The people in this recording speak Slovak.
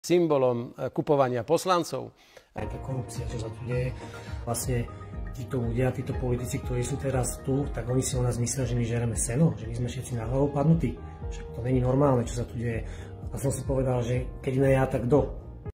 symbolom kupovania poslancov. Aj tá korupcia, čo sa tu deje, vlastne títo ľudia, títo politici, ktorí sú teraz tu, tak oni si o nás myslia, že my žereme seno, že my sme všetci na hlavu padnutí. Však to není normálne, čo sa tu deje. A som si povedal, že keď ne ja, tak kto?